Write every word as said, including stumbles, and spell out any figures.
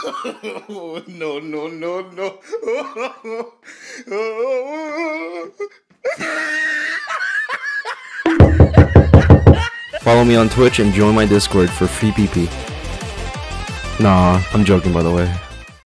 No, no, no, no. Follow me on Twitch and join my Discord for free P P. Nah, I'm joking by the way.